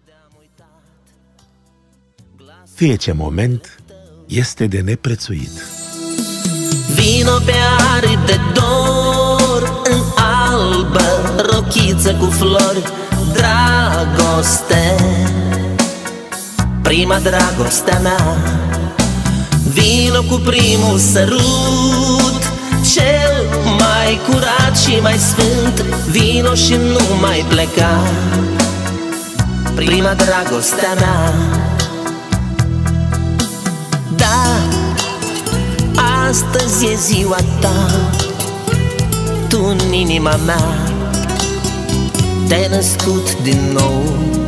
Fiecare moment este de neprețuit. Vino pe aripi de dor, în albă rochiță cu flori, dragoste, prima dragostea mea. Vino cu primul sărut, cel mai curat și mai sfânt. Vino și nu mai pleca, prima dragostea mea. Da, astăzi e ziua ta, tu în inima mea te-ai născut din nou.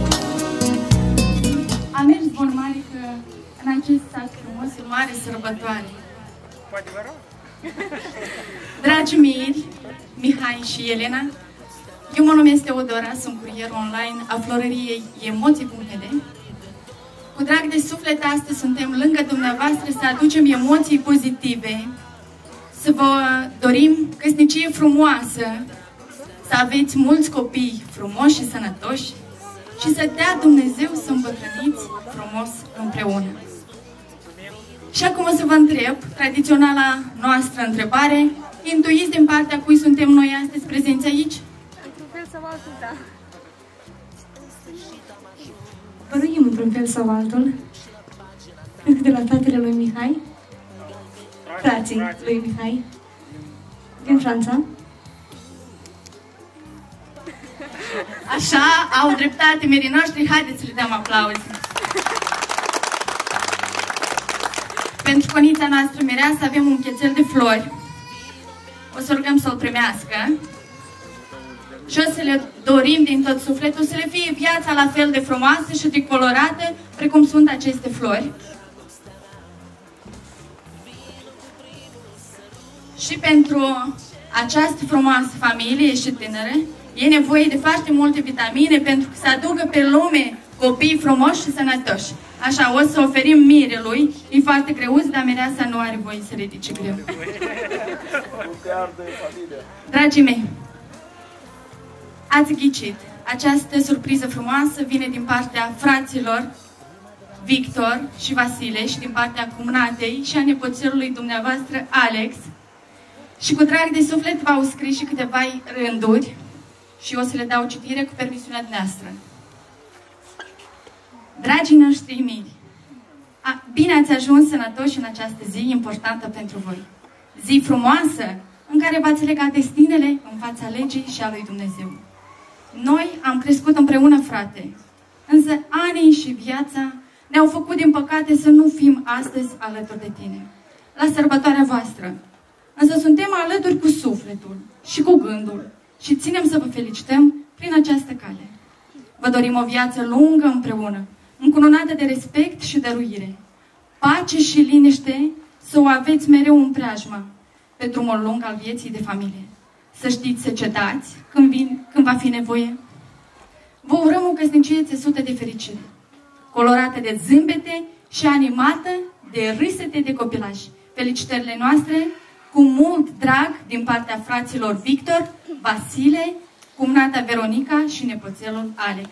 Am mers bun mare că în acest sat frumos e mare sărbătoare. Dragi miri, Mihai și Elena, eu mă numesc Teodora, sunt curier online a florăriei Emoții.de. Cu drag de suflet, astăzi suntem lângă dumneavoastră să aducem emoții pozitive, să vă dorim căsnicie frumoasă, să aveți mulți copii frumoși și sănătoși și să dea Dumnezeu să îmbătrâniți frumos împreună. Și acum o să vă întreb, tradiționala noastră întrebare, intuiți din partea cui suntem noi astăzi prezenți aici? Într-un fel sau altul, da. Păruim într-un fel sau altul. Cred că de la fratele lui Mihai. Frații lui Mihai. Din Franța. Așa, au dreptate merii noștri, haideți să le dăm aplauze. Pentru conița noastră mireasă avem un chețel de flori. O să rugăm să-l primească. Și o să le dorim din tot sufletul să le fie viața la fel de frumoasă și de colorată precum sunt aceste flori. Și pentru această frumoasă familie și tânără e nevoie de foarte multe vitamine pentru că să aducă pe lume copii frumoși și sănătoși. Așa, o să oferim mirelui, e foarte greuț, dar mireasa nu are voie să ridice greu. Dragii mei, ați ghicit. Această surpriză frumoasă vine din partea fraților Victor și Vasile și din partea cumnatei și a nepoțelului dumneavoastră Alex. Și cu drag de suflet v-au scris și câteva rânduri și o să le dau citire cu permisiunea noastră. Dragii noștri miri, bine ați ajuns sănătoși în această zi importantă pentru voi. Zi frumoasă în care v-ați legat destinele în fața legii și a lui Dumnezeu. Noi am crescut împreună, frate, însă anii și viața ne-au făcut, din păcate, să nu fim astăzi alături de tine, la sărbătoarea voastră. Însă suntem alături cu sufletul și cu gândul și ținem să vă felicităm prin această cale. Vă dorim o viață lungă împreună, încununată de respect și dăruire. Pace și liniște să o aveți mereu în preajmă pe drumul lung al vieții de familie. Să știți să cetați când va fi nevoie. Vă urăm o căsnicie țesută de fericire, colorată de zâmbete și animată de râsete de copilaj. Felicitările noastre cu mult drag din partea fraților Victor, Vasile, cumnata Veronica și nepoțelul Alex.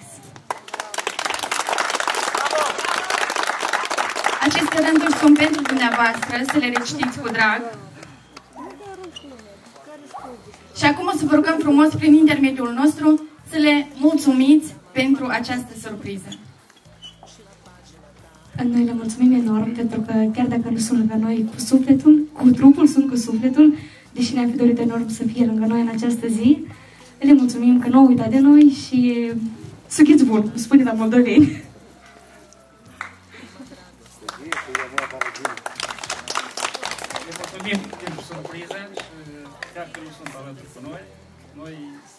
Aceste rânduri sunt pentru dumneavoastră, să le recitiți cu drag. Și acum o să vă rugăm frumos, prin intermediul nostru, să le mulțumiți pentru această surpriză. Noi le mulțumim enorm, pentru că chiar dacă nu sunt lângă noi cu sufletul, cu trupul sunt cu sufletul, deși ne-am fi dorit enorm să fie lângă noi în această zi, le mulțumim că nu au uitat de noi și suchiți bun, cum spune la moldoveni. Le mulțumim pentru surpriză și chiar că nu sunt alături cu noi. Noi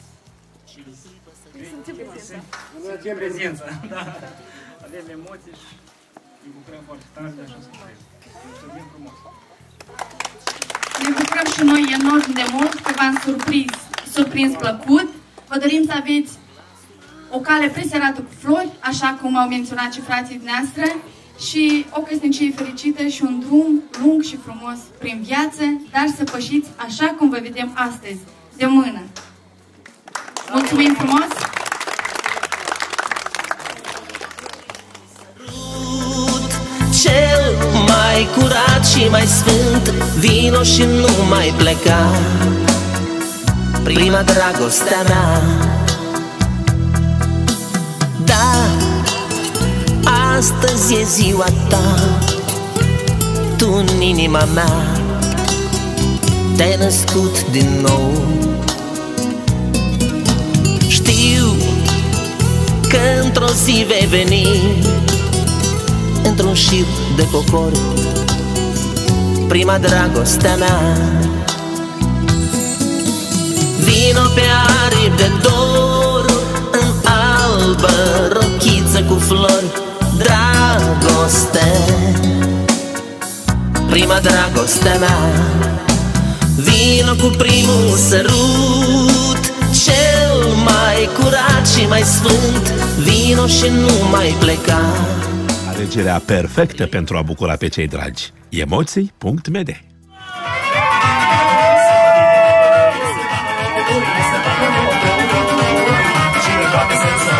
simțim prezența, da. Avem emoții și ne bucurăm foarte tare de așa surpriză. Mulțumim frumos! Ne bucurăm și noi enorm de mult că v-am surprins plăcut. Vă dorim să aveți o cale preserată cu flori, așa cum au menționat și frații noastre, și o căsnicie fericită și un drum lung și frumos prin viață, dar să pășiți așa cum vă vedem astăzi, de mână. Mulțumim frumos! mai curat și mai sfânt, vino și nu mai pleca. Prima dragostea mea. Da, astăzi e ziua ta, tu în inima mea te-ai născut din nou. Știu că într-o zi vei veni într-un șir de cocori, prima dragostea mea. Vino pe aripi de dor, în albă rochiță cu flori, dragoste, prima dragostea mea. Vino cu primul sărut, cel mai curat și mai sfânt, vino și nu mai pleca. Alegerea perfectă pentru a bucura pe cei dragi. Emoții.md. Cineva